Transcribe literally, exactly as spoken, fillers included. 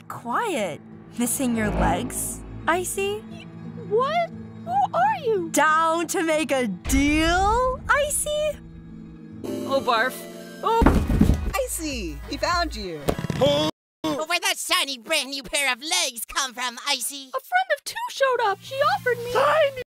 quiet. Missing your legs, Icy? What? Who are you? Down to make a deal, Icy? Oh, barf. Oh! Icy, we found you. Oh, where'd that shiny brand new pair of legs come from, Icy? A friend of two showed up. She offered me...